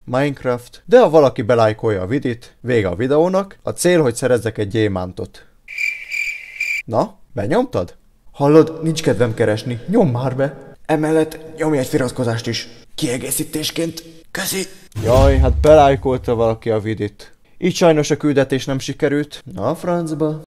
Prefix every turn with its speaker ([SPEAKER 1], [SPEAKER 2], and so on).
[SPEAKER 1] Minecraft, de ha valaki belájkolja a vidit, vége a videónak, a cél, hogy szerezzek egy gyémántot. Na, benyomtad? Hallod, nincs kedvem keresni, nyomd már be! Emellett nyomj egy feliratkozást is, kiegészítésként. Köszi! Jaj, hát belájkolta valaki a vidit. Így sajnos a küldetés nem sikerült. Na a francba.